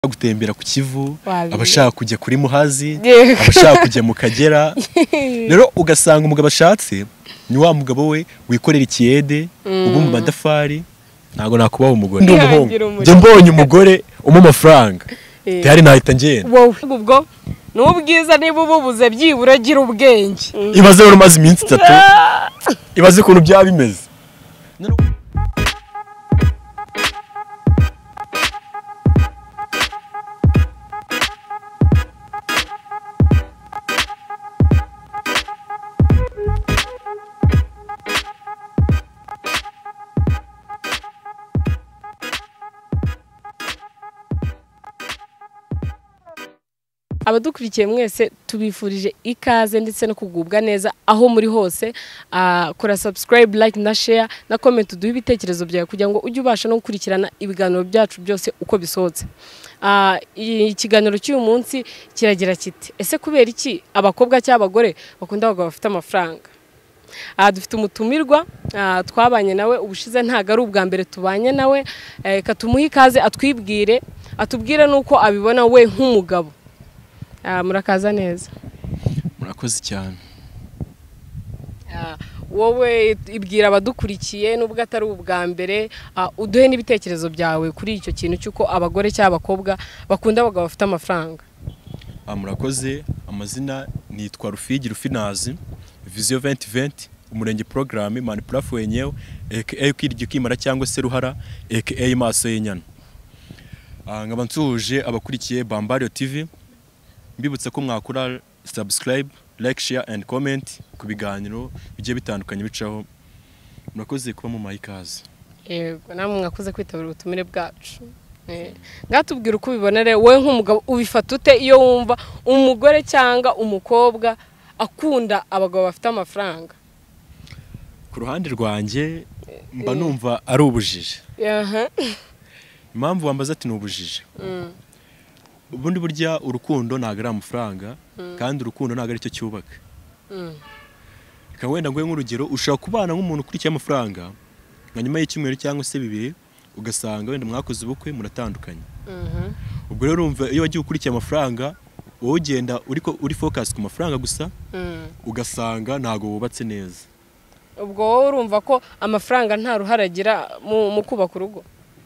gutembera ku Kivu, abashaka kujya kuri Muhazi, abashaka kujya mu Kagera. Rero ugasanga umugabo ashatse ni wa mugabo we wikorera ikiyede ubu mu madafari. Ntago nakubaho umugore ndi umuhungu je mbonye umugore amafranga tayari nahita ngenda wowe ubwo n'ubwiza niba ububuze byibura gira ubwenge. Ibaze rero maze iminsi 3 ibaze ukuntu byaba bimeze. Abadukurikiye mwese tubifurije ikaze ndetse no kugubwa neza aho muri hose. Kora subscribe, like na share na comment uduhe ibitekerezo byawe kugira ngo ujye ubasha no gukurikirana ibiganiro byacu byose uko bisohotse. Ikiganiro cy'uyu munsi kiragira kiti ese kubera iki abakobwa cy'abagore bakunda abagabo bafite amafranga. Dufite umutumirwa twabanye nawe ubushize ntago ari ubwa mbere tubanye nawe, katumuha ikaze atwibwire atubwire nuko abibona we nk'umugabo. Murakaza neza. Murakoze cyane. Wowe ibwira abadukurikiye nubwo atari ubwa mbere, uduhe n'ibitekerezo byawe kuri icyo kintu cyuko abagore cy'abakobwa bakunda abagabo bafite amafranga. Murakoze. Amazina nitwa Rufigi Rufinazi, Vision 2020, umurenge programme manipulafu wenyewe aka kwirya ukimara cyangwa se ruhara aka maso y'inyana. Nkaba nsuje abakurikiye Bambario TV, mbibutse ko mwakora subscribe, like, share and comment ku biganiro bigiye bitandukanye bicaho. Murakoze kuba mu mayikaze. Yego namwe mwakoze kwitabira ubutumire bwacu. Ngatubwira uko ubibonere wowe nk'umugabo ubifata ute iyo wumva umugore cyangwa umukobwa akunda abagabo bafite amafranga? Ku ruhande rwanjye mba numva ari ubujije. Impamvu wambaza ati n'ubujije. Ubundi burya urukundo ntago ari amafaranga, kandi urukundo ntago ari cyo cyubaka. Wenda ngwe nk'urugero ushaka kubana nk'umuntu ukurikiye amafaranga nka nyuma y'icyumweru cyangwa se 2 ugasanga wenda mwakoze ubukwe muratandukanye. Ubwo rero urumva iyo wagiye ukurikiye amafaranga wowe ugenda uri focus ku mafaranga gusa, ugasanga ntago wubatse neza. Ubwo wowe urumva ko amafaranga nta ruharagira mu kubaka urugo?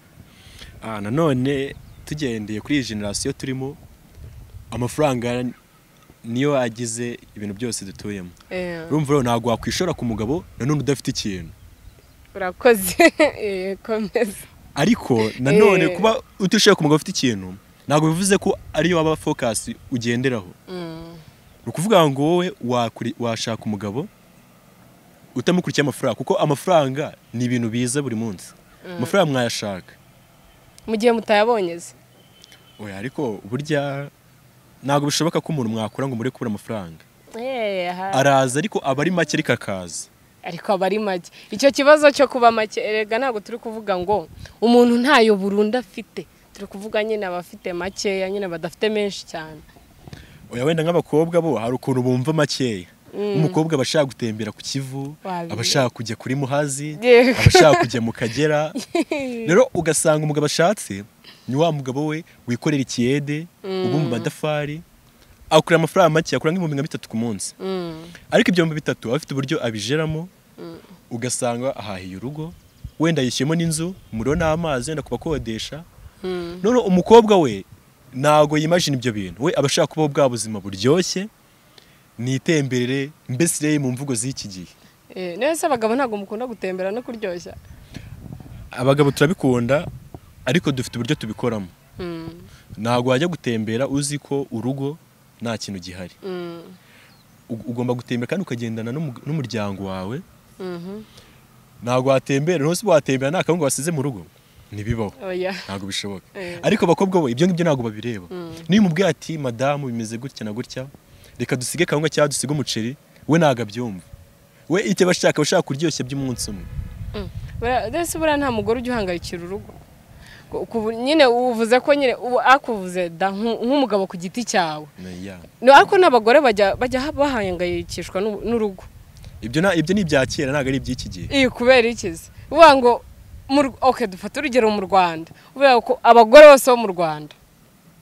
Nanone tugendeye kuri iyi generation turimo, amafaranga niyo agize ibintu byose dutuyemo. Urumva rero ntago wakwishora ku mugabo nanone udafite ikintu. Urakoze. Komeza. Ariko nanone kuba utishoye ku mugabo ufite ikintu ntago bivuze ko ariyo waba focus ugenderaho. Ukuvuga ngo wowe washaka umugabo utamukurikiye amafaranga, kuko amafaranga ni ibintu biza buri munsi. Amafaranga mwayashaka mu gihe mutayabonyeze. Oya ariko burya ntago bishoboka ko umuntu mwakora ngo muri kubura amafaranga. Araza ariko abari make ariko akaza. Ariko abari make. Icyo kibazo cyo kuba make erega ntago turi kuvuga ngo umuntu ntayo burunda afite. Turi kuvuga nyine abafite make nyine badafite menshi cyane. Oya wenda nk'abakobwa bo hari ukuntu bumva make. Umukobwa abashaka gutembera ku Kivu, abashaka kujya kuri Muhazi, abashaka kujya mu Kagera. Rero ugasanga umugabo ashatse ni wa mugabo we wikorera ikiyede ubu mu madafari, akura amafaranga make, akura nk'ibihumbi 3 ku munsi. Ariko ibyo 3 afite uburyo abijeramo, ugasanga ahahiye urugo, wenda yishyemo n'inzu, umuriro n'amazi wenda kubakodesha. None umukobwa we ntago yimagine ibyo bintu, we abashaka kubaho bwa buzima buryoshye nitemberere mbese mu mvugo z'iki gihe. Nese abagabo ntago mukunda gutembera no kuryoshya? Abagabo turabikunda ariko dufite uburyo tubikoramo. Ntago wajya gutembera uzi ko urugo nta kintu gihari. Ugomba gutembera kandi ukagendana n'umuryango wawe. Ntago watembera ntose watembera nta kango wasize mu rugo nibibaho. Ntago bishoboka. Ariko abakobwa bo ibyo ngibyo ntago babireba. Niyo mubwiye ati madamu bimeze gutya na gutya, reka dusige kangwa cyangwa dusige umuceri, we ntago abyumva. We ite bashaka kuryoshya by'umunsi umwe. Ndetse bura nta mugore ujya uhangayikira urugo. Nyine uvuze ko nyine akuvuze nk'umugabo ku giti cyawe. Ariko n'abagore bajya bahangayikishwa n'urugo. Ibyo ni ibya kera ntago ari iby'iki gihe. Kubera ikizi uvuga ngo okay dufata urugero mu Rwanda uvuga ko abagore bose bo mu Rwanda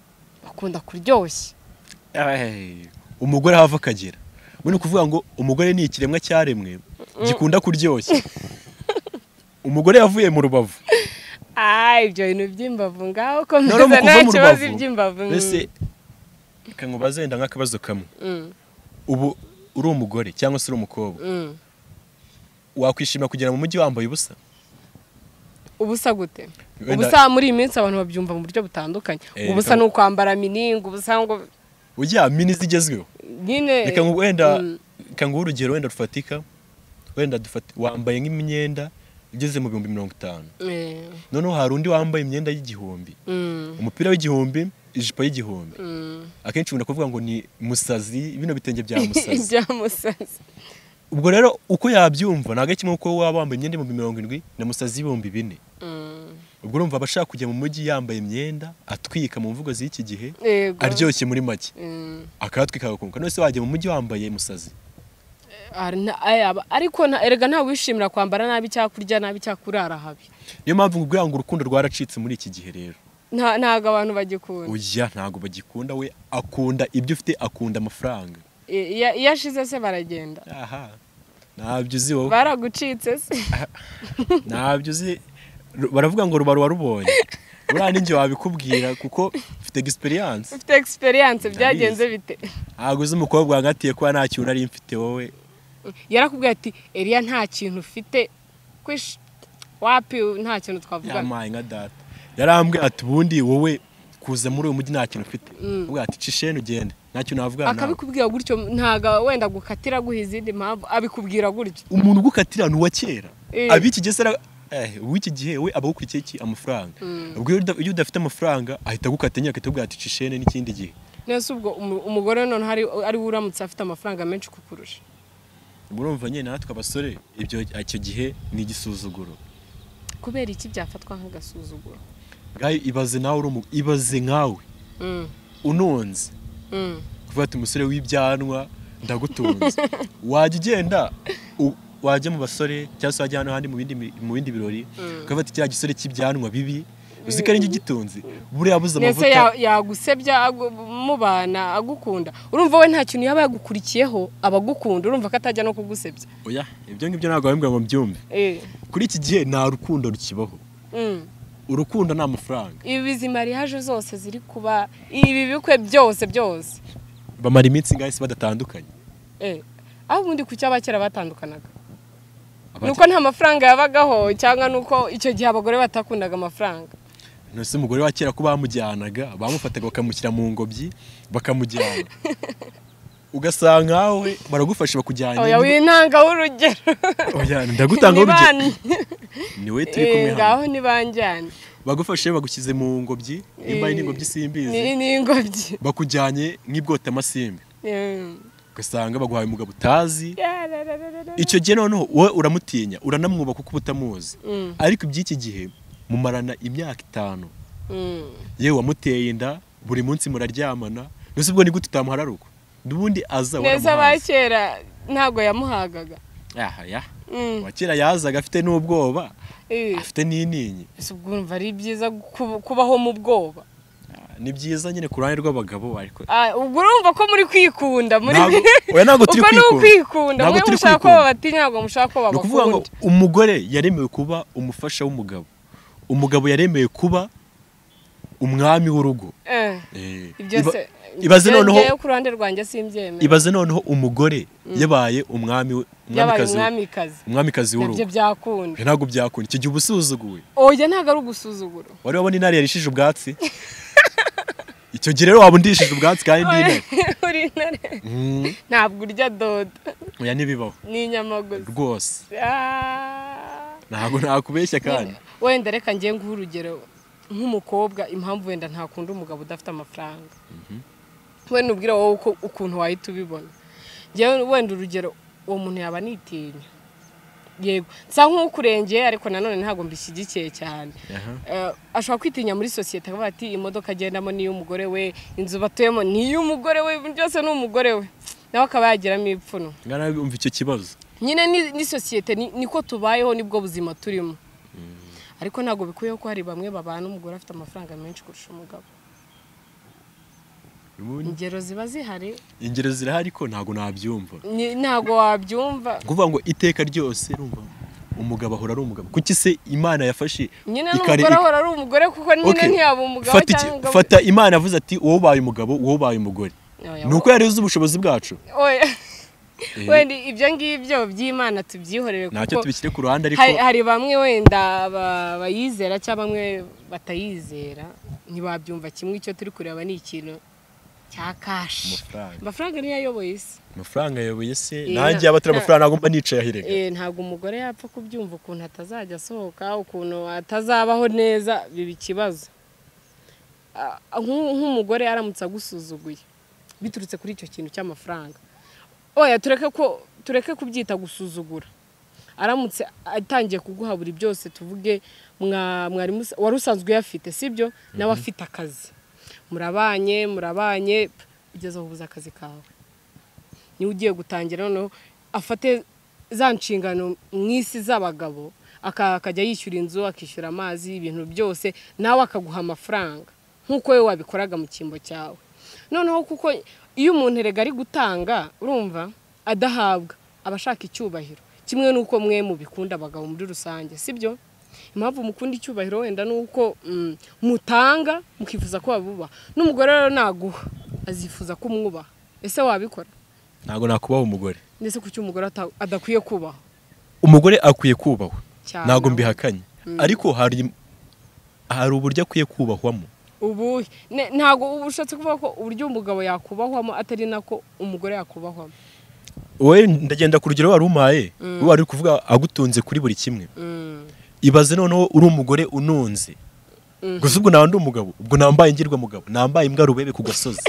bakunda kuryoshya. Umugore hava akagera. Muri kuvuga ngo umugore ni ikiremwa cyaremwe gikunda kuryoshya. Umugore yavuye mu rubavu. Ibyo bintu by'imbavu ngaho komeza nta kibazo by'imbavu. Mbese kankubaza wenda nk'akabazo kamwe. Ubu uri umugore cyangwa se uri umukobwa. Wakwishima kugera mu mujyi wambaye ubusa? Ubusa gute? Ubusa muri iyi minsi abantu babyumva mu buryo butandukanye. Ubusa ni ukwambara mini, ubusa ngo ujya mini zigezweho. Nyine reka wenda kanguha urugero wenda rufatika. Wenda wambaye nk'imyenda igeze mu 50,000. Noneho hari undi wambaye imyenda y'igihumbi. Umupira w'igihumbi, ijipo y'igihumbi. Akenshi umuntu kuvuga ngo ni musazi, bino bitenge bya musazi. Bya musazi. Ubwo rero uko yabyumva naga kimwe uko waba wambaye imyenda mu 70,000 na musazi 4,000. Ubwo urumva abashaka kujya mu mujyi yambaye imyenda atwika mu mvugo z'iki gihe aryoshye muri make. Akatwika agakunka. None se wajya mu mujyi wambaye musazi? Ariko erega nta wishimira kwambara nabi cyakurya nabi cyakurara habi. Niyo mpamvu ngubwira ngo urukundo rwaracitse muri iki gihe rero. Ntago abantu bagikunda. Oya ntago bagikunda, we akunda ibyo ufite, akunda amafranga. Iyo ashize se baragenda. Aha. Ntabyo uzi wowe. Baragucitse se. Ntabyo uzi. Baravuga ngo ruba rubonye. Uriya ninjye wabikubwira kuko ufite experience. Ufite experience byagenze bite? Ntabwo uzi umukobwa wangatiye kuba nta kintu nari mfite wowe. Yarakubwiye ati Eliya nta kintu ufite kwish wapi nta kintu twavuga. Yamaye nka data. Yarambwiye ati ubundi wowe kuza muri uyu mujyi nta kintu ufite. Ubwo ati cishene ugende. Nta kintu navuga nawe. Akabikubwira gutyo ntaga wenda gukatira guhizindi mpamvu abikubwira gutyo. Umuntu ugukatira ni wa kera. Abiki gesera w'iki gihe we abagukurikiye iki amafaranga. Ubwo iyo udafite amafaranga ahita agukatanya akatubwira ati cishene n'ikindi gihe. Nese ubwo umugore none ari uramutse afite amafaranga menshi kukurusha. Urumva nyine natwe abasore ibyo icyo gihe ni igisuzuguro. Kubera iki byafatwa nk'agasuzuguro? Gayi ibaze nawe ibaze nkawe. Unonze. Kuvuga ati umusore w'ibyanwa ndagutunze. Wajya ugenda wajya mu basore cyangwa se wajya hano handi mu bindi birori ukavuga ati cya gisore cy'ibyanwa bibi uziko ari gitunze buriya abuze amavuta. Nese yagusebya mubana agukunda. Urumva we nta kintu yaba yagukurikiyeho abagukunda urumva ko atajya no kugusebya. Oya ibyo ngibyo ntabwo bambwira ngo mbyumve. Kuri iki gihe nta rukundo rukibaho. Urukundo nta mafaranga. Ibizima rihaje zose ziri kuba ibi bikwe byose bamara iminsi ngahise badatandukanye. Aho ubundi ku cyabakera batandukanaga. Nuko nta mafaranga yabagaho cyangwa nuko icyo gihe abagore batakundaga amafaranga. Nose umugore wa kera ko bamujyanaga bamufataga bakamushyira mu ngobyi bakamujyana. Ugasanga awe baragufasha bakujyana. Oya wintanga urugero. Oya ndagutanga urugero. Ni we turi kumwe hano. Ngaho nibanjyana. Bagufashe bagushyize mu ngobyi, imbaye n'ingobyi simbizi. Ni ingobyi. Bakujyanye nk'ibwota amasimbi. Ugasanga baguhaye umugabo utazi. Icyo gihe noneho wowe uramutinya uranamwuba kuko ubutamuzi. Ariko iby'iki gihe mumarana imyaka 5. Yewe wamuteye inda buri munsi muraryamana. Nose ubwo ni gute utamuhararuko? Ndubundi aza waramuhaza. Neza bakera ntago yamuhagaga. Ya. Wakera yazaga afite n'ubwoba. Afite n'ininyi. Ubwo urumva ari byiza kubaho mu bwoba. Ni byiza nyine ku ruhande rw'abagabo ariko. Ubwo urumva ko muri kwikunda muri. Oya ntago turi kwikunda. Mwe mushaka ko babatinya ntago mushaka ko babakunda. Ukuvuga ngo umugore yaremewe kuba umufasha w'umugabo. Umugabo yaremewe kuba umwami w'urugo. Ibyo se ibaze noneho ku ruhande rwanjye simbyemera. Ibaze noneho umugore yabaye umwamikazi w'urugo. Ibyo byakunda. Ntago byakunda. Icyo gihe ubusuzuguwe. Oya ntago ari ugusuzugura. Wari wabona intare yarishije ubwatsi. Icyo gihe rero wabundishije ubwatsi kandi intare. Uri intare. Ntabwo urya dodo. Oya nibibaho. Ni inyamagozi. Rwose. Ntago nakubeshya kandi. Wenda reka ngiye nguha urugero nk'umukobwa impamvu wenda ntakunda umugabo udafite amafaranga. Wenda ubwira wowe ukuntu wahita ubibona. Ngiye wenda urugero uwo muntu yaba nitinya. Yego nsa nk'ukurengeye ariko nanone ntago mbishyigikiye cyane. Ashobora kwitinya muri societe akavuga ati imodoka agendamo ni y'umugore we, inzu batuyemo ni y'umugore we, byose ni umugore we. Nawe akaba yagiramo ipfuno. Ngana umva icyo kibazo. Nyine ni societe niko tubayeho nibwo buzima turimo. Ariko ntago bikuyeho ko hari bamwe babana umugore afite amafaranga menshi kurusha umugabo. ingero ziba zihari, ingero zirahari ko ntago nabyumva, ntago wabyumva kuvuga ngo iteka ryose urumva umugabo ahora ari umugabo. Kuki se Imana yafashe nyine n'umugore ahora ari umugore kuko nyine ntiyaba umugabo cyangwa fata Imana yavuze ati wowe ubaye umugabo wowe ubaye umugore, nuko yari uzi ubushobozi bwacu. wenda ibyo ngibyo by'Imana tubyihorere kuko ntacyo tubishyire ku ruhande, ariko hari bamwe wenda bayizera cyangwa bamwe batayizera ntibabyumva kimwe. Icyo turi kureba ni ikintu cya kashi. Amafaranga niyo ayoboye isi. Amafaranga ayoboye se, nanjye abatari amafaranga agomba nicaye ahirega. Ntabwo umugore yapfa kubyumva ukuntu atazajya asohoka, ukuntu atazabaho neza, biba ikibazo. Nk'umugore aramutse agusuzuguye biturutse kuri icyo kintu cy'amafaranga, oya tureke kubyita gusuzugura. Aramutse atangiye kuguha buri byose, tuvuge mwari wari usanzwe uyafite sibyo, nawe afite akazi, murabanye ugeze aho ubuze akazi kawe, niwe ugiye gutangira noneho afate za nshingano mw'isi z'abagabo, akajya yishyura inzu, akishyura amazi, ibintu byose, nawe akaguha amafaranga nk'uko we wabikoraga mu cyimbo cyawe. Noneho kuko iyo umuntu erega ari gutanga urumva adahabwa abashaka icyubahiro, kimwe nuko mwe mubikunda abagabo muri rusange sibyo. Impamvu mukunda icyubahiro wenda nuko mutanga mukifuza ko babuba, n'umugore rero naguha azifuza ko umwubaha. Ese wabikora? Ntago nakubaha umugore. Ndetse kuki umugore adakwiye kubaha? Umugore akwiye kubahwa, ntago mbihakanye, ariko hari uburyo akwiye kubahwamo. Ubu ntago ubushatse kuvuga ko uburyo umugabo yakubahwamo atari nako umugore yakubahwamo. Wowe ndagenda ku rugero wari umaye, wari kuvuga agutunze kuri buri kimwe. Ibaze noneho uri umugore ununze, gusa ubwo nawe ndi umugabo, ubwo nambaye ingirwa mugabo, nambaye imbwa rubebe ku gasozi.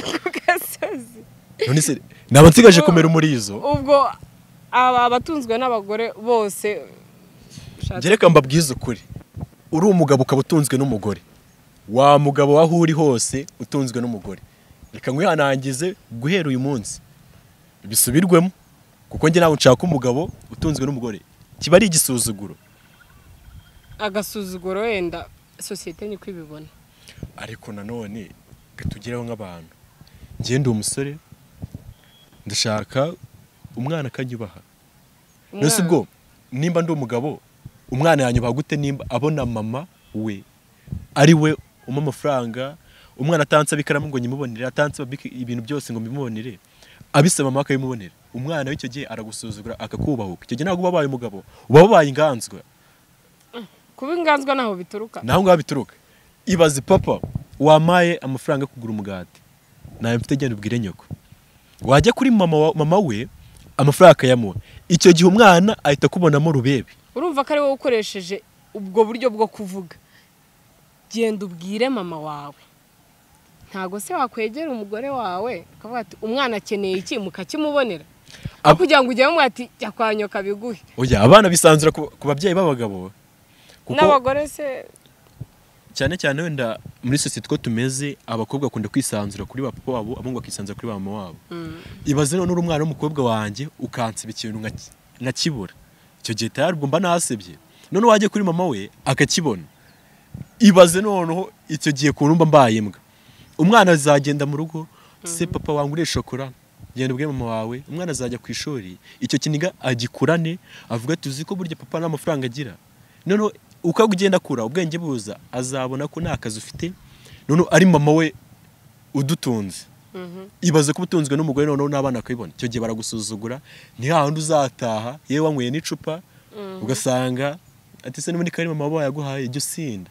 None se naba nsigaje komera umurizo. Ubwo abatunzwe n'abagore bose gereka mbabwiza ukuri, uri umugabo ukaba utunzwe n'umugore, wa mugabo waho uri hose utunzwe n'umugore, reka nkwihanangize guhera uyu munsi bisubirwemo, kuko njye nawe nshaka umugabo utunzwe n'umugore, kiba ari igisuzuguro. Agasuzuguro wenda sosiyete niko ibibona, ariko nanone gatugeraho nk'abantu. Njye ndi umusore, ndashaka umwana akanyubaha. Nose ubwo nimba ndi umugabo, umwana yanyubaha gute nimba abona mama we ari we umpa amafaranga, umwana atansaba ikaramu ngo nyimubonere, atansaba ibintu byose ngo mbimubonere, abisaba mama akabimubonera, umwana w'icyo gihe aragusuzugura akakubahuka. Icyo gihe ntabwo ubabaye umugabo, uba wabaye inganzwa. Kuba inganzwa naho bituruka, naho ngaho bituruka. Ibaze papa wamaye amafaranga yo kugura umugati, nawe mfite genda ubwire nyoko, wajya kuri mama we amafaranga akayamuha, icyo gihe umwana ahita kubonamo rubebe. Urumva ko ari wowe ukoresheje ubwo buryo bwo kuvuga, genda ubwire mama wawe. Ntago se wakwegera umugore wawe ukavuga ati umwana akeneye iki mukakimubonera, kugira ngo ujye ati jya kwa nyoka biguhe. Oya, abana bisanzura ku babyeyi b'abagabo, n'abagore se cyane cyane wenda muri sosiyete ko tumeze, abakobwa bakunda kwisanzura kuri papa wabo, abahungu bakisanzura kuri mama wabo. Ibaze none uri umwana w'umukobwa wanjye ukansiba ikintu nkakibura, icyo gihe tayari mba nasebye, none wajye kuri mama we akakibona. Ibaze noneho icyo gihe kuntu mba mbaye imbwa. Umwana azagenda mu rugo, se papa wanguriye shokora, genda ubwe mama wawe, umwana azajya ku ishuri, icyo kiniga agikurane, avuga ati uzi ko burya papa nta mafaranga agira. None uko ugenda akura ubwenge buza, azabona ko nta kazi ufite, none ari mama we udutunze. Ibaze ko utunzwe n'umugore noneho n'abana akabibona, icyo gihe baragusuzugura. Ni hahandi uzataha yewe wanyweye n'icupa, ugasanga ati se n'ubundi kari mama wawe yaguhaye ibyo sinda.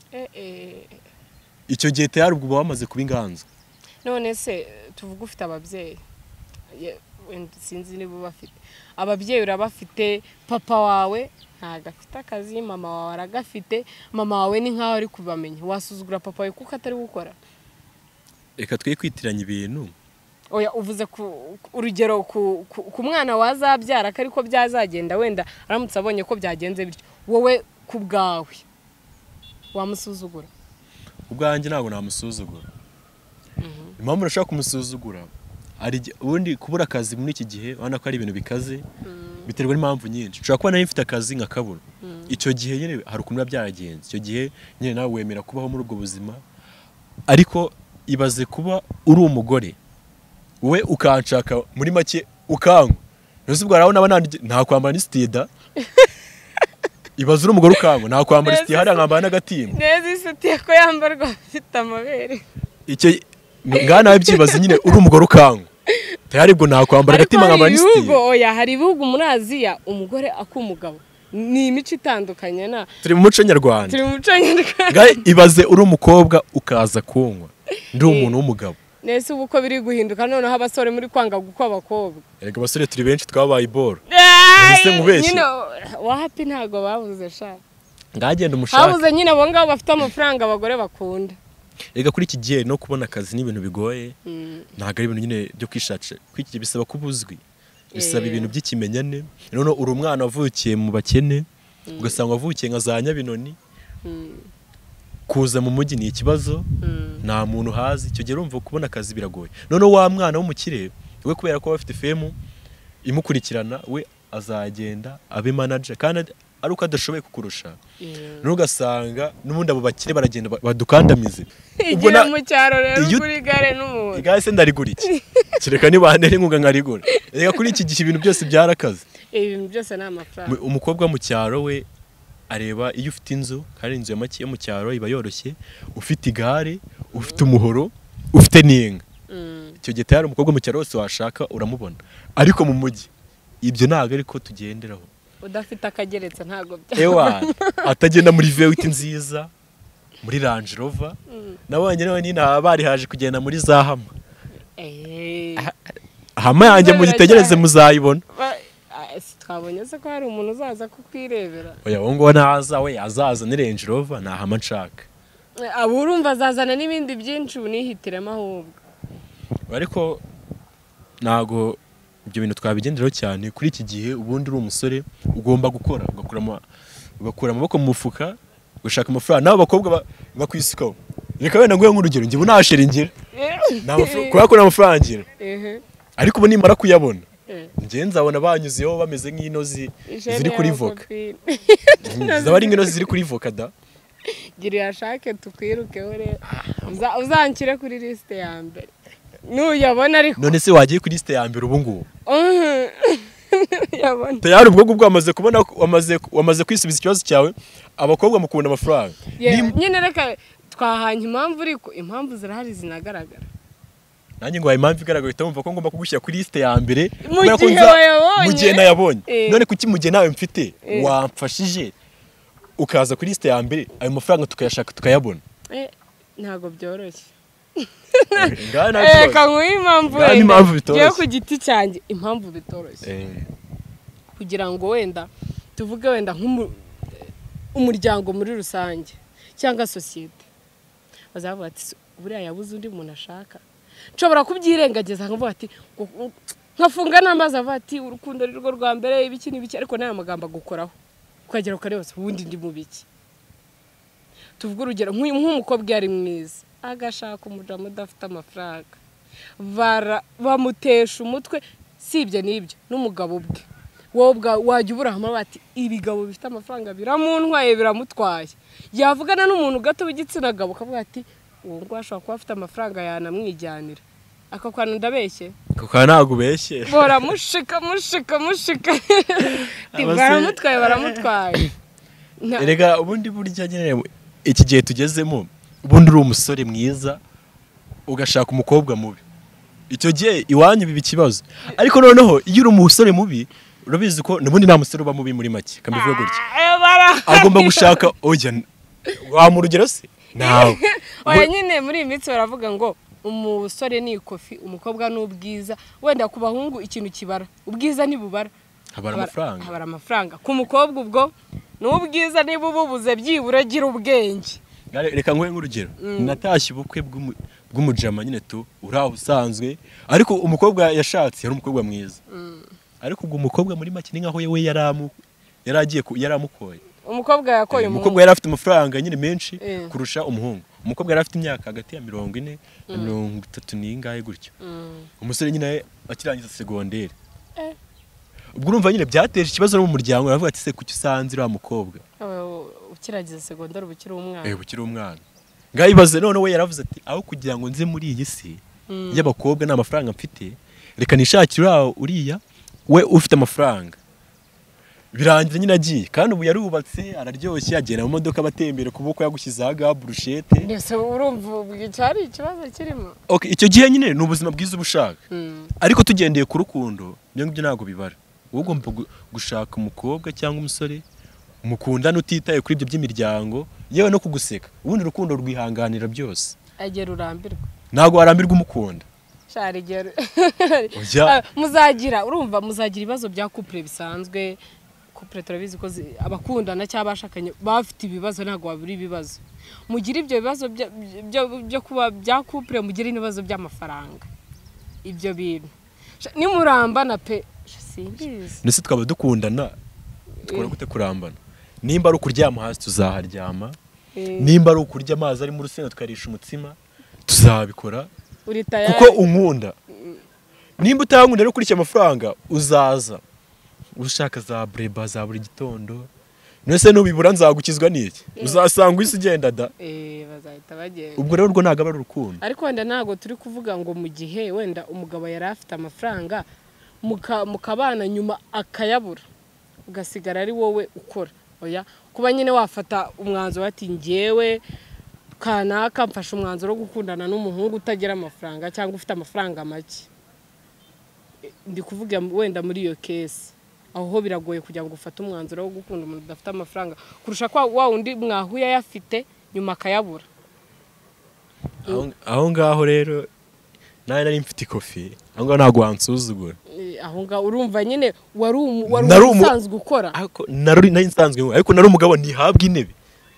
Icyo gihe tayari ubwo bamaze kuba inganzwa. None se tuvuga ufite ababyeyi, sinzi niba bafite ababyeyi, urabafite, papa wawe ntago afite akazi, mama wawe aragafite, mama wawe ni nkaho ari kubamenya, wasuzugura papa wawe kuko atari gukora? Reka twe kwitiranya ibintu. Oya, uvuze urugero ku mwana wazabyara ko ariko byazagenda, wenda aramutse abonye ko byagenze bityo, wowe ku bwawe wamusuzugura? Ubwanjye ntabwo namusuzugura. Impamvu nashaka kumusuzugura, ubundi kubura akazi muri iki gihe ubona ko ari ibintu bikaze, biterwa n'impamvu nyinshi. Ushobora kuba nawe mfite akazi nkakabura, icyo gihe nyine hari ukuntu biba byaragenze, icyo gihe nyine nawe wemera kubaho muri ubwo buzima, ariko ibaze kuba uri umugore we ukanshaka muri make ukanywa nose ubwo araho naba nta kwambara n'istida ibaze uri umugore ukanywa nta kwambara istida hari nkambara n'agatimba neza isutiye ko yambarwa afite amabere icyo ngana wabyibaze nyine uri umugore ukanywa tayari bwo nta kwambara agatimba nkambara n'istida oya hari ibihugu muri Aziya umugore akumugabo ni imico itandukanye na turi mu muco nyarwanda ibaze uri umukobwa ukaza kunywa ndi umuntu w'umugabo nese ubu ko biri guhinduka noneho abasore muri kwanga gukwa abakobwa erega abasore turi benshi twabaye iboro ese mubeshye nyine wahapi ntago babuze sha ngagenda umushaka babuze nyine abo ngabo bafite amafaranga abagore bakunda erega kuri iki gihe no kubona akazi ni ibintu bigoye ntago ari ibintu nyine byo kwishakira kwiki bisaba kubuzwi bisaba ibintu by'ikimenyane none uri umwana wavukiye mu bakene ugasanga wavukiye nka za Nyabinoni kuza mu mujyi ni ikibazo nta muntu hazi icyo gihe urumva kubona akazi biragoye none wa mwana w'umukire we kubera ko bafite femu imukurikirana we azagenda abe manager kandi ari uko adashoboye kukurusha n'ugasanga n'ubundi abo bakire baragenda badukandamize ubona mu cyaro rero kuri gare n'umuntu igare se ndarigura iki kireka nibanere inkunga nkarigura reka kuri iki gihe ibintu byose byarakaze ibintu byose ni amafaranga umukobwa mu cyaro we areba iyo ufite inzu kandi inzu ya make yo mu cyaro iba yoroshye ufite igare ufite umuhoro ufite n'inka icyo gihe tayari umukobwa mu cyaro wose washaka uramubona ariko mu mujyi ibyo ntago ariko tugenderaho udafite akageretse ntago ewa atagenda muri V8 nziza muri Range Rover nabonye nawe nyine bari haje kugenda muri za hama hama yanjye mu gitegereze muzayibona twabonye se ko hari umuntu uzaza kukwirebera oya ngo naza we azaza ni Range Rover na hama nshaka abo urumva azazana n'ibindi byinshi unihitiremo ahubwo ariko nago ibyo bintu twabigenderaho cyane kuri iki gihe ubundi uri umusore ugomba gukora ugakura amaboko mu mufuka gushaka amafaranga nabo bakobwa bakwisukaho reka wenda nguye nk'urugero ngiye unashera ingira kubera ko n'amafaranga ngira ariko ubu nimara kuyabona ngiye nzabona banyuzeho bameze nk'inozi ziri kuri voka zaba ari nk'inozi ziri kuri voka da gira yashake tukwirukeho rero uzankire kuri liste ya mbere nuyabona ariko none se wagiye kuri liste ya mbere ubu ngubu yabona tayari ubwo bwamaze kubona wamaze kwisubiza ikibazo cyawe abakobwa mukunda amafaranga nyine reka twahanye impamvu ariko impamvu zirahari zinagaragara nanjye ngo impamvu igaragara itamumva ko ngomba kugushyira kuri liste ya mbere mu gihe nayabonye none kuki mu gihe nawe mfite wamfashije ukaza kuri liste ya mbere ayo mafaranga tukayashaka tukayabona ntago byoroshye reka nguhe impamvu ngiye ku giti cyanjye impamvu bitoroshye kugira ngo wenda tuvuge wenda nk'umuryango muri rusange cyangwa sosiyete bazavuga ati buriya yabuze undi muntu ashaka nshobora kubyirengagiza nkavuga ati nkafunga n'amazi avuga ati urukundo ni rwo rwa mbere ibiki n'ibiki ariko n'aya magambo agukoraho ukagera ukareba ubundi ndi mu biki tuvuge urugero nk'umukobwa yari mwiza agashaka umujama udafite amafaranga bamutesha umutwe sibye n'ibyo n'umugabo bwe wowe wajya uburahamwe bati ibigabo bifite amafaranga biramuntwaye biramutwaye yavugana n'umuntu gato w'igitsina gabo akavuga ati uwo ngo ashobora kuba afite amafaranga yanamwijyanira aka kwana ndabeshye kuko ntago ubeshye bora mushika baramutwaye erega ubundi burya nyine iki gihe tugezemo ubundi uri umusore mwiza ugashaka umukobwa mubi icyo gihe iwanyu biba ikibazo ariko noneho iyo uri umusore mubi urabizi ko n'ubundi nta musore uba mubi muri make kamivuga gutya agomba gushaka oya wa mu rugero se nawe oya nyine muri iyi minsi baravuga ngo umusore ni ikofi umukobwa ni ubwiza wenda ku bahungu ikintu kibara ubwiza ntibubara habara amafaranga ku mukobwa ubwo n'ubwiza niba ububuze byibura gira ubwenge reka nguhe nk'urugero natashye ubukwe bw'umujama nyine tu uraho usanzwe ariko umukobwa yashatse yari umukobwa mwiza ariko ubwo umukobwa muri make ni nkaho we yaramukoye umukobwa yakoye umukobwa yari afite amafaranga nyine menshi kurusha umuhungu umukobwa yari afite imyaka hagati ya 40 na 30 n'ingahe gutyo umusore nyine akirangiza segonderi ubwo urumva nyine byateje ikibazo no mu muryango aravuga ati se kuki usanze uriya mukobwa ukiragiza segonderi bukiri umwana bukiri umwana ngayibaze none we yaravuze ati aho kugira ngo nze muri iyi si y'abakobwa nta mafaranga mfite reka nishakire uriya we ufite amafaranga birangira nyine agiye kandi ubu yarubatse araryoshye agenda mu modoka batembera kuboko yagushyizeho aga brushette ndetse urumva bwicari ikibazo kirimo okay icyo gihe nyine ni ubuzima bwiza ubushaka ariko tugendeye ku rukundo byo ntago bibara wowe ugomba gushaka umukobwa cyangwa umusore mukundana utitaye kuri ibyo by'imiryango yewe no kuguseka ubundi urukundo rwihanganira byose agera urambirwa ntago warambirwa umukunda sharigero muzagira ibibazo bya couple bisanzwe couple turabizi ko abakundana cyangwa abashakanye bafite ibibazo ntago wabura ibibazo mugira ibyo bibazo byo kuba bya couple mugira ibibazo by'amafaranga ibyo bintu nimurambana pe simbizi nese twaba dukundana tukora gute kurambana nimba ari ukuryama hasi tuzaharyama nimba ari ukurya amazi ari mu rusenda tukarisha umutsima tuzabikora kuko unkunda nimba utankunda rero kurya amafaranga uzaza ushaka za breba za buri gitondo nese nubibura nzagukizwa n'iki uzasanga isi ugenda da bazahita bagenda ubwo rero rwo ntago ari urukundo ariko wenda ntago turi kuvuga ngo mu gihe wenda umugabo yari afite amafaranga mukabana nyuma akayabura ugasigara ari wowe ukora oya kuba nyine wafata umwanzuro ati ngewe kanaka mfashe umwanzuro wo gukundana n'umuhungu utagira amafaranga cyangwa ufite amafaranga make ndi kuvuga wenda muri iyo case aho biragoye kugira ngo ufate umwanzuro wo gukunda umuntu udafite amafaranga kurusha kwa wa undi mwahuye ayafite nyuma akayabura aho ngaho rero nawe nari mfite ikofi aho ngaho ntabwo wansuzugura aho ngaho urumva nyine wari usanzwe ukora nari nsanzwe ariko nari umugabo ntihabwa intebe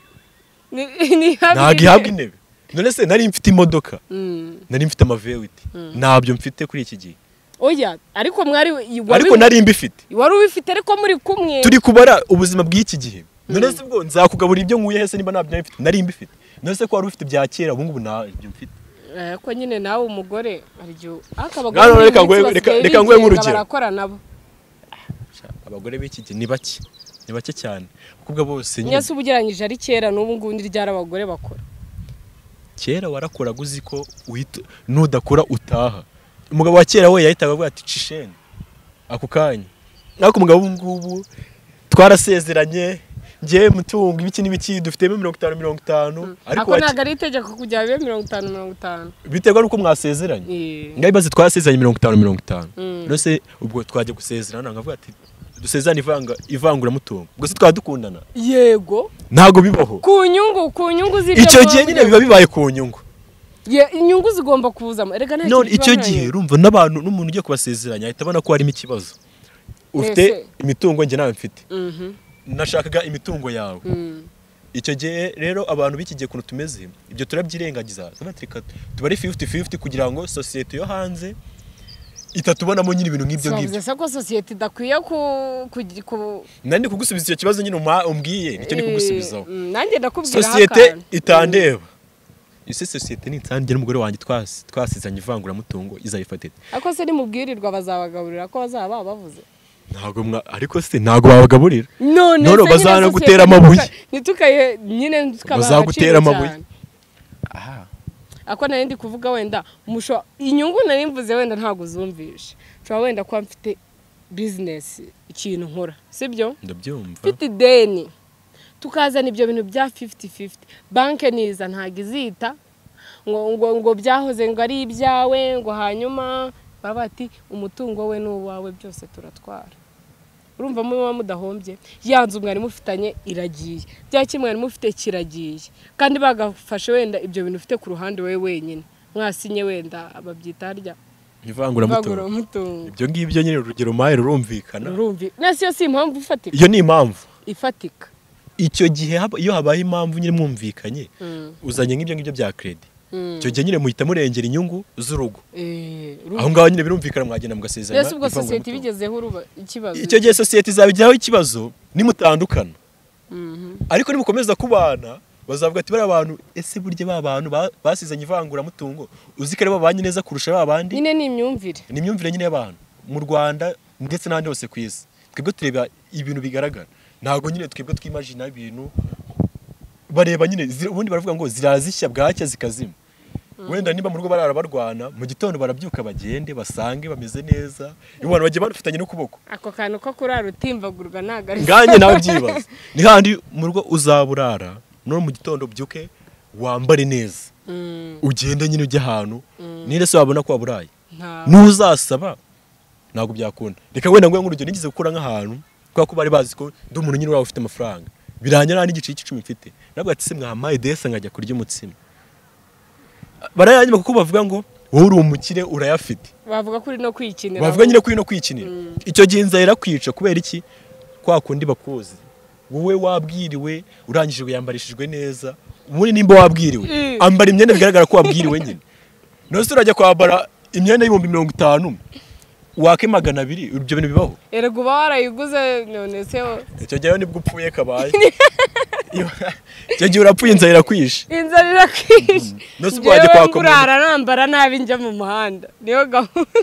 ntabwo ihabwa intebe none se nari mfite imodoka nari mfite amavewiti ntabyo mfite kuri iki gihe oya ariko ariko nari mbifite wari ubifite ariko muri kumwe turi kubara ubuzima bw'iki gihe none se bwo nzakugabura ibyo nkuye hese niba ntabyo mfite nari mbifite none se ko wari ufite bya kera ubu ngubu ntabyo mfite ko nyine nawe umugore aryo reka nguhe nk'urugero barakora nabo abagore b'iki gihe ni bake cyane kuko bose nyine se ubugeranyije ari kera n'ubu ngubu ryari abagore bakora kera warakoraga uzi ko nudakora utaha umugabo wa kera we yahitaga avuga ati cishene ako kanya ariko umugabo ngubu twarasezeranye ngiye mutunga ibiki n'ibiki dufitemo 50 ariko ntago ari itegeko kujya bibe 50 biterwa nuko mwasezeranye ngabibaze twasezeranye 50 nose ubwo twaje gusezerana ngavuga ati dusezerane ivangura mutungo ubwo se twadukundana yego ntago bibaho ku nyungu z'ibyo icyo gihe nyine biba bibaye ku nyungu inyungu zigomba kuzamo erega nta none icyo gihe urumva n'abantu n'umuntu ugiye kubasezeranya ahita abona ko harimo ikibazo ufite imitungo njye nawe mfite nashakaga imitungo yawe icyo gihe rero abantu b'iki gihe kuntu tumeze ibyo turabyirengagiza tubari 50-50 kugira ngo sosiyete yo hanze itatubonamo nyine ibintu nk'ibyo ngibyo bivuze ko sosiyete idakwiye nandi kugusubiza icyo kibazo nyine umbwiye nicyo ni kugusubizaho nanjye ndakubwira sosiyete itandeba isi sosiyete ni insange n'umugore wanjye twasizanye ivanguramutungo izayifatira ariko se nimubwirirwa bazabagaburira ko bazaba bavuze ntago ariko se ntago babagaburira none bazana gutera amabuye nitukaye nyine bazagutera amabuye aha ako nari ndi kuvuga wenda inyungu nari mvuze wenda ntago uzumvishe nshobora wenda kuba mfite business ikintu nkora sibyo ndabyumva mfite ideni tukazana ibyo bintu bya 50-50 banke niza ntago izita ngo byahoze ngo ari ibyawe ngo hanyuma baba ati umutungo we n'uwawe byose turatwara urumva muba mudahombye yanzu mwari mufitanye iragiye bya kimwe mwari mufite kiragiye kandi bagafashe wenda ibyo bintu ufite ku ruhande wewe wenyine mwasinye wenda ababyita harya ivanguramutungo ibyo ngibyo nyine urugero maye rurumvikana nasi yo si impamvu ifatika iyo ni impamvu ifatika icyo gihe iyo habaye impamvu nyine mwumvikanye uzanye nk'ibyo ngibyo bya credit icyo gihe nyine muhita murengera inyungu z'urugo aho ngaho nyine birumvikana mwagenda mugasezerana mbese ubwo sosiyete ibigezeho ikibazo icyo gihe sosiyete izabigiraho ikibazo nimutandukana ariko nimukomeza kubana bazavuga ati bari abantu ese burya ba bantu basizanye ivanguramutungo uzi ko ari babanye neza kurusha babandi nyine ni imyumvire nyine y'abantu mu Rwanda ndetse n'ahandi hose ku isi twebwe tureba ibintu bigaragara ntago nyine twebwe twimagina ibintu bareba nyine ubundi baravuga ngo zirazishya bwacya zikazima. Wenda niba mu rugo barara barwana mu gitondo barabyuka bagende basange bameze neza ibona bagiye barufitanye no kuboko. Ako kantu ko kurara utimbagurwa nagari nganye nawe byibaza ni handi mu rugo uzaburara no mu gitondo byuke wambare neza ugende nyine ujye ahantu nire se wabona ko waburaye nuzasaba ntabwo byakunda. Reka wenda ngo ngurugero nigize gukura nk'ahantu kwa ko bari bazi ko ndi umuntu nyine wawe ufite amafranga biranyara n'igice cy'icumi mfite nabwo ati se mwamaye desa nkajya kurya umutsima barayanyuma kuko bavuga ngo wowe uri umukire urayafite bavuga kuri no kwikinira bavuga nyine kuri no kwikinira icyo gihe inzara kwica kubera iki kwa kundi bakuzi wowe wabwiriwe urangije yambarishijwe neza ubundi nimba wabwiriwe ambara imyenda bigaragara ko wabwiriwe nyine nose urajya kwambara imyenda y'ibihumbi 50 wake 200 ibyo bintu bibaho erega uba warayiguze none se icyo gihe nibwo upfuye kabaye icyo gihe urapfuye inzara irakwishe nose wajya kwa kurara nambara nabi njya mu muhanda niyo gahunda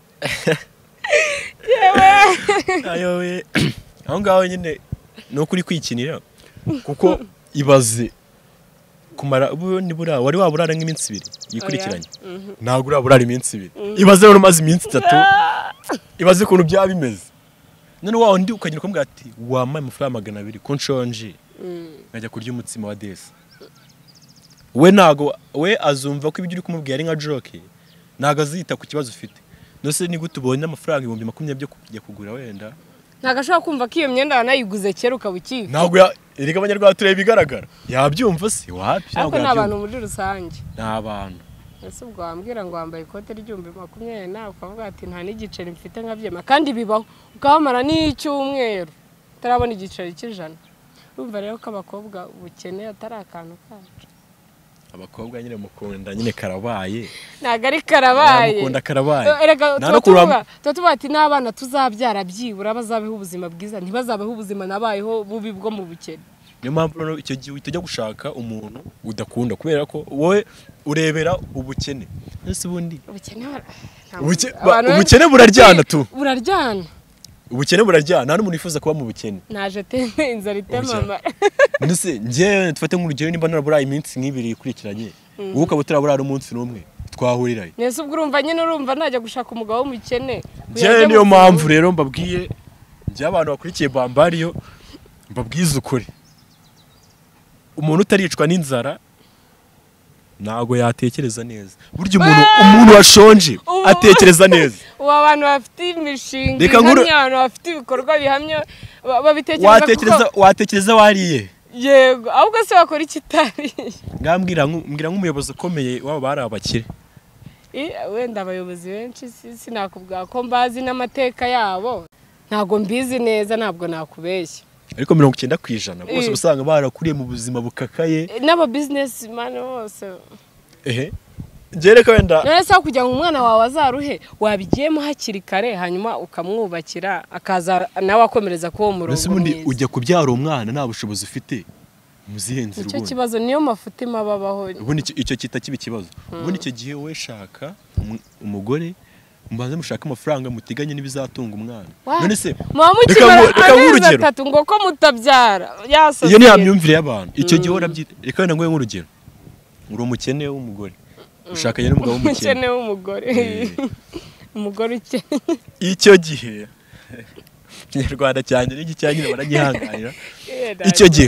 ayoboye aho ngaho nyine no kuri kwikinira kuko ibaze kumara ubundi bura wari waburara nk'iminsi 2 yikurikiranye ntago uraburara iminsi 2 ibaze rero maze iminsi 3 ibaze kuntu bya bimeze none waho ndi ukagira ko mbwa ati wamaye amafaranga 200 ko nshonje najya kurya umutsima wa desa we nago we azumva ko ibyo uri kumubwira ari nka joke nago azita ku kibazo ufite nose ni gute ubonye amafaranga 20 byo kujya kugura wenda nagashaka kumva ko iyo myenda wanayiguze kera ukabukika ntago erega abanyarwanda tureba bigaragara yabyumva se wapi ntabwo nabantu muri rusange nabantu ese ubwo wambwira ngo wambaye ikote ry'ibihumbi 20 nawe ukavuga ati nta n'igiceri mfite nkabyema kandi bibaho ukamara n'icyumweru utarabona igiceri cy'ijana urumva rero ko abakobwa ubukene atari akantu kacu abakobwa nyine mukunda nyine karabaye ntago ari karabaye mukunda karabaye erega tuba ati n'abana tuzabyara byibura bazabeho ubuzima bwiza ntibazabeho ubuzima nabayeho bubi bwo mu bukene. Niyo mpamvu icyo gihe utajya gushaka umuntu udakunda kubera ko wowe urebera ubukene ese ubundi ubukene buraryana tu buraryana ubukene buraryana nta n'umuntu yifuza kuba mu bukene naje teme inzara itemama ndetse nje tufate nk'urugero nimba naraburaye iminsi 2 ikurikiranye wowe ukaba utaraburara umunsi n'umwe twahurirayo nese ubwo urumva nyine urumva najya gushaka umugabo w'umukene je niyo mpamvu rero mbabwiye nje abantu bakurikiye bambariyo mbabwiza ukuri umuntu utaricwa n'inzara nago yatekereza neza buryo umuntu washonje atekereza neza abantu bafite imishinga n'abantu bafite ibikorwa bihamye babitekereza watekereza wariye yego ahubwo se bakora ikitari ngambwira nk'umuyobozi ukomeye waba bari abakire wenda abayobozi benshi sinakubwira ko mbazi n'amateka yabo ntago mbizi neza ntabwo nakubeshya ariko 90% bose usanga barakuriye mu buzima bukakaye n'aba businessman bose Jereka wenda none se kujya ngo umwana wawe azaruhe wabigiyemo hakiri kare hanyuma ukamwubakira akaza nawe akomereza ko uwo murongo mwiza ujya kubyara umwana nta bushobozi ufite muzihenze ubundi icyo kibazo niyo mafutima babaho ubundi icyo kita kiba kibazo ubundi icyo gihe we shaka umugore mbanze mushaka amafaranga mutiganye nibizatunga umwana none se reka nk'urugero ngo ko mutabyara yasoze iyo ni amyumvire y'abantu icyo gihe urabyita reka wenda ngo nk'urugero uri umukene w'umugore ushakanye n'umugabo w'umukene w'umugore umugore ukene icyo gihe Kinyarwanda cyane n'igicyanyine baragihanganira icyo gihe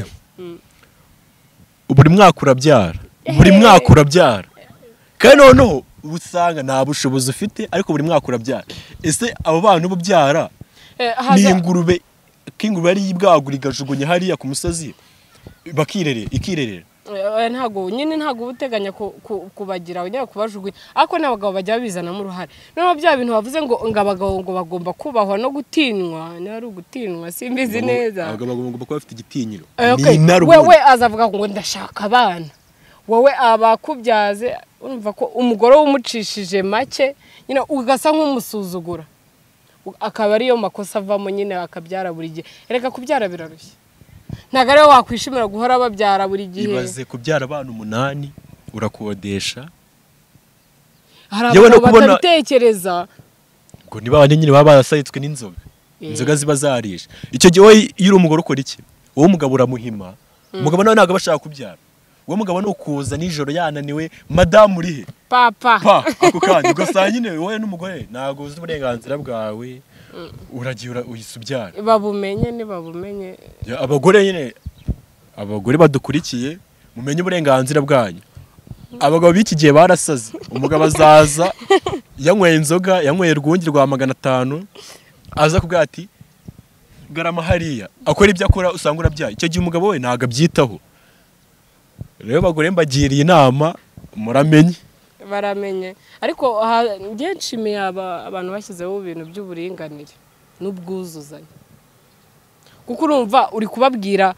buri mwaka urabyara kandi noneho usanga nta bushobozi ufite ariko buri mwaka urabyara ese abo bana ububyara ni ingurube k'ingurube ari yibwagura igajugunya hariya ku musozi ikirerera ntago ubuteganya kubagira abanya kubajugunya ariko n'abagabo bajya bizanamo uruhare none bya bintu bavuze ngo abagabo ngo bagomba kubahwa no gutinywa n'ari ugutinywa simbizi neza abagabo bagomba kuba bafite igitinyiro wewe azavuga ngo ndashaka abana wowe abakubyaze urumva ko umugore wumucishije make nyine ugasa nk'umusuzugura akaba ariyo makosa avamo nyine akabyara buri gihe reka kubyara birarushye ntago ariyo wakwishimira guhora babyara buri gihe ibaze kubyara abana 8 urakodesha hari abantu batabitekereza ngo niba abandi nyine baba barasayitswe n'inzoga inzoga ziba zarisha icyo gihe iyo uri umugore ukora iki wowe umugabo uramuhima umugabo nawe ntabwo bashaka kubyara. Uwo mugabo ni ukuza nijoro yananiwe, madamu urihe papa ako kanya ugasanga nyine wowe n'umugore ntabwo uzi uburenganzira bwawe, uragiye uhise ubyara. babumenye abagore nyine, abagore badukurikiye mumenye uburenganzira bwanyu. Abagabo b'iki gihe barasaze. Umugabo azaza yanyweye inzoga, yanyweye rwungi rwa 500, aza kubwira ati garama hariya, akora ibyo akora usanga urabyaye. Icyo gihe umugabo we ntabwo abyitaho. Rero bagore mbagiriye inama muramenye. baramenye ariko ngiye nshimiye abantu bashyizeho ibintu by'uburinganire n'ubwuzuzanye, kuko urumva uri kubabwira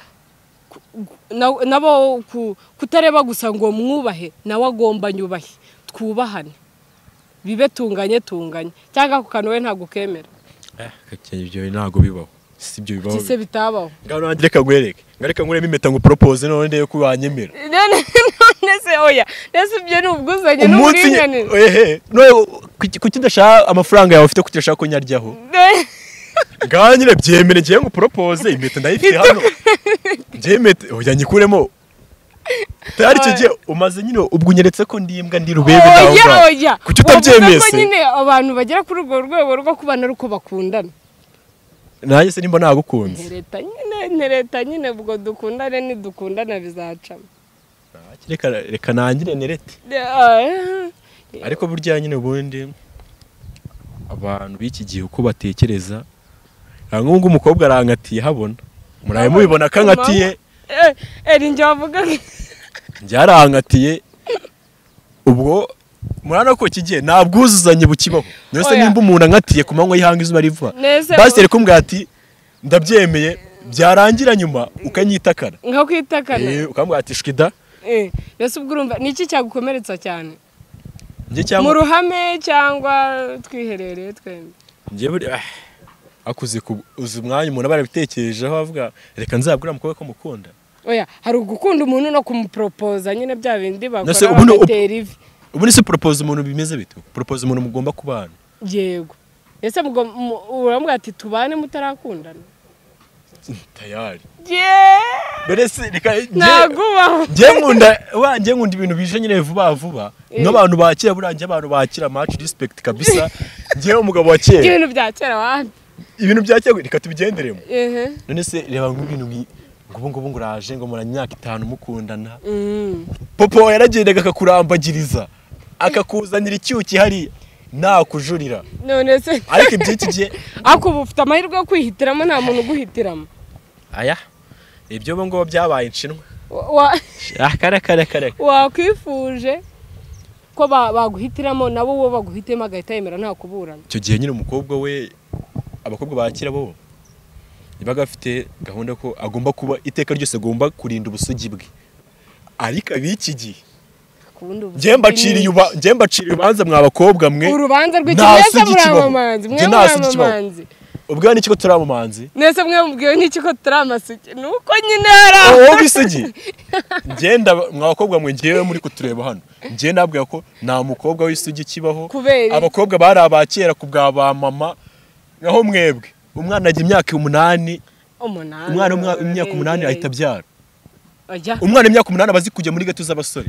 nabo kutareba gusa ngo mwubahe, nawe agomba nyubahe, twubahane, bibe tunganye cyangwa ku kantu we ntabwo kemera. Ibyo ntabwo bibaho, si ibyo bibaho. Kise bitabaho. Ngano nandika gwereke, ngareka nguremo impeta ngo propose none ndeye ko wanyemera. Nese oya, nese ibyo ni ubwuzuzanye n'uburinganire. No kuki ndashaka amafaranga yawe ufite kutashaka ko nyaryaho. Ngaho nyine byemere ngiye ngo propose impeta ndayifite hano. Njemete oya nyikuremo. Tayari cyo gihe umaze nyine ubwo unyeretse ko ndimbwa ndi rubebe nawe. Oya. Kuki utabyemese? Ko nyine abantu bagera kuri urwo rwego rwo kubana ruko bakundana. Nanjye se nimba nagukunze. Ntereta nyine ubwo dukundane nidukundana bizacamo. Reka nangire nerete. Ariko burya nyine ubundi abantu b'iki gihe uko batekereza, nk'ubwo umukobwa arankatiye habona, muraye mubibona kankatiye. Njye wavuga njye arankatiye, ubwo murana ko kigiye nabwuzuzanye bukibaho. Nose nimba umuntu ankatiye ku manywa y'ihanga izuba riva, basi reka umbwira ati ndabyemeye, byarangira nyuma ukanyitakana. Nka kwitakana. Ukambwira ati shwida. Nese ubwo urumva niki cyagukomeretsa cyane? Mu ruhame cyangwa twiherereye twembi? Njye buri akuze uzi umwanya umuntu barabitekerejeho avuga reka nzabwira umukobwa ko mukunda. Oya, hari ugukunda umuntu no kumupropoza nyine bya bindi bakora batera ivi. Ubu ni se propose umuntu bimeze bito? Propose umuntu mugomba kubana. Yego. Ese urambwira ati tubane mutarakundana? Tayari. Berese reka nagubaho. Njye nkunda ibintu bije nyine vuba. N'abantu bakira burangiye abantu bakira much respect kabisa. Njye umugabo wa kera. Ibintu bya kera wandi. Ibintu bya kera reka tubigenderemo. None se reba ngubintu ngubu nguraje ngo muranya imyaka 5 mukundana. Popo yaragendaga akakurambagiriza, akakuzanira icyuki hari nta kujurira. None se ariko ibyiki gihe akuba ufite amahirwe yo kwihitiramo, nta muntu uguhitiramo. Aya ibyo ngo byabaye inshinwa. Kare wakwifuje ko baguhitiramo nabo uwo baguhitemo agahita yemera nta kuburana. Icyo gihe nyine umukobwa we, abakobwa bakira bo nibaga afite gahunda ko agomba kuba iteka ryose agomba kurinda ubusugi bwe. Ariko abiki gihe njye mbaciriye ubanza mwabakobwa mwe. Urubanza rw'ikimeze muramamanzi, mwe muramamanzi. Ubwo ni kiko turamumanzi. Nese mwe mubwiye ni kiko turamasuke. Nuko nyine ara. Wowe bisugi. Ngenda mwabakobwa mwe ngiyewe muri kutureba hano. Ngiye nabwiye ko nta mukobwa w'isugi kibaho. Abakobwa bari abakera ku bwa ba mama. Naho mwebwe umwana agira imyaka 8. Umwana w'imyaka 8 ahita byara. Umwana w'imyaka 8 abazi kujya muri gato z'abasore.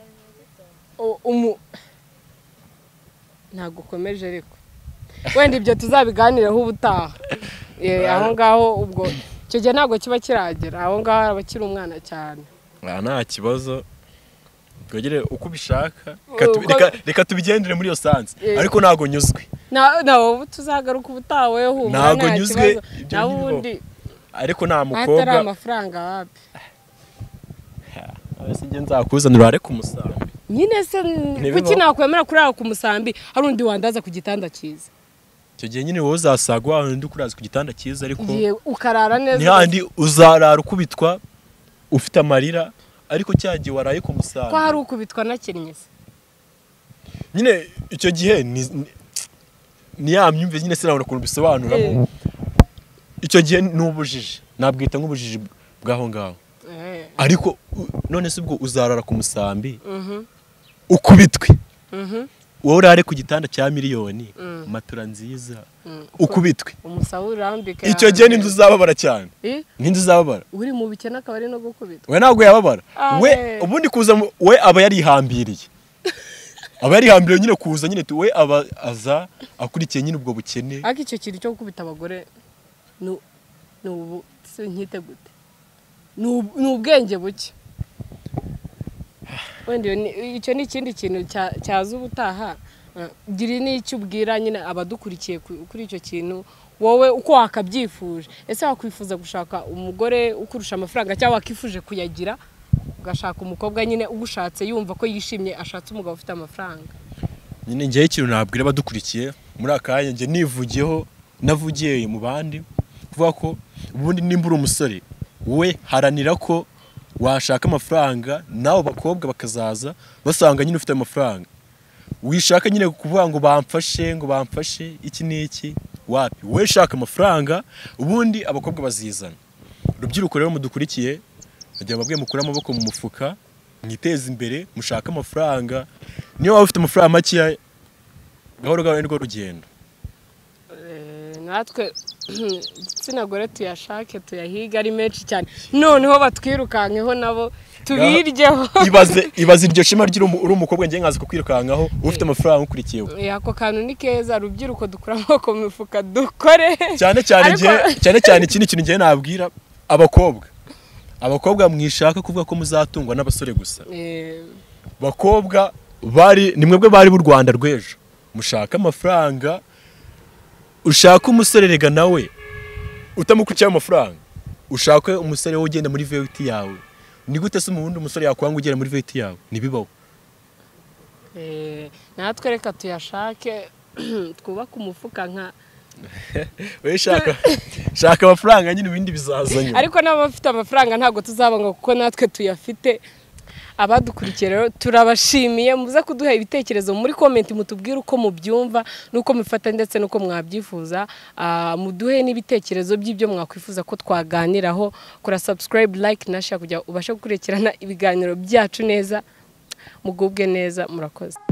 Ntago komeje ariko wenda ibyo tuzabiganiraho ubutaha. Aho ngaho ubwo icyo gihe ntabwo kiba kiragera, aho ngaho abakiri umwana cyane. Nta kibazo, twegere uko ubishaka, reka tubigendere muri yo sanze. Ariko ntago nyuzwe. Nawo tuzagaruka ubutaha weho humura. Ntago nyuzwe nabundi. Ariko nta mukobwa atari amafaranga wapi. Abese nge nzakuzanira ariko umusambi. Nyine se kuki nakwemera kurara ku musambi hari undi wandaza ku gitanda cyiza? Icyo gihe nyine wowe uzasagwa aho ndi kuraza ku gitanda cyiza, ariko ukarara neza. Ntihandi uzarara ukubitwa ufite amarira, ariko cyagiye waraye ku musambi. Ko hari ukubitwa nakinnye se? Nyine icyo gihe ni yamyumve nyine sinabona ukuntu bisobanuramo. Icyo gihe n'ubujiji, nabwita nk'ubujiji bwaho ngaho. Ariko none se ubwo uzarara ku musambi ukubitwe wowe urare ku gitanda cya miliyoni matura nziza ukubitwe umusaba urambika icyo gihe n'inzu uzababara cyane n'inzu uzababara uri mu bikene akaba ari no gukubitwa we ntabwo yababara we ubundi kuza we aba yarihambiriye aba yarihambiriye nyine kuza nyine we aba aza akurikiye nyine ubwo bukene ariko icyo kintu cyo gukubita abagore n'ubu nkite gute ni ubwenge buke wenda icyo ni ikindi kintu cyaza ubutaha gira n'icyo ubwira nyine abadukurikiye kuri icyo kintu wowe uko wakabyifuje ese wakwifuza gushaka umugore ukurusha amafaranga cyangwa wakifuje kuyagira ugashaka umukobwa nyine ugushatse yumva ko yishimye ashatse umugabo ufite amafaranga nyine ngewe ikintu nabwira abadukurikiye muri akanya nge nivugiyeho navugiye mu bandi kuvuga ko ubundi nimba uri umusore we haranira ko washaka amafaranga nawe bakobwa bakazaza basanga nyine ufite amafaranga wishaka nyine kuvuga ngo bamfashe iki n'iki wapi we shaka amafaranga ubundi abakobwa bazizana urubyiruko rero mudukurikiye bagira babwiye mukura amaboko mu mufuka mwiteze imbere mushaka amafaranga niyo waba ufite amafaranga make gahoro gahoro nirwo rugendo natwe igitsina gore tuyashake tuyahiga ari menshi cyane noneho batwirukankeho nabo tubiryeho ibaze iryo shema uri umukobwa ngiye nkaza kukwirukankaho ufite amafaranga ukurikiyeho ako kantu ni keza rubyiruko dukura amaboko mu mifuka dukore cyane ikindi kintu ngiye nabwira abakobwa mwishaka kuvuga ko muzatungwa n'abasore gusa bakobwa ni mwebwe bari b'u Rwanda rw'ejo mushaka amafaranga ushaka umusore rega nawe utamukurikiye amafaranga ushaka umusore wo ugenda muri VT yawe ni gute se umubundi umusore yakwanga ugera muri VT yawe nibibaho natwe reka tuyashake twubaka umufuka nka we shaka amafaranga nyine ibindi bizazanye ariko n'abafite amafaranga ntabwo tuzabanga kuko natwe tuyafite abadukurikiye rero turabashimiye muze kuduha ibitekerezo muri comment mutubwire uko mubyumva nuko mufata ndetse nuko mwabyifuza muduhe n'ibitekerezo by'ibyo mwakwifuza ko twaganiraho kora subscribe like na share kugira ubashe gukurikirana ibiganiro byacu neza mugubwe neza murakoze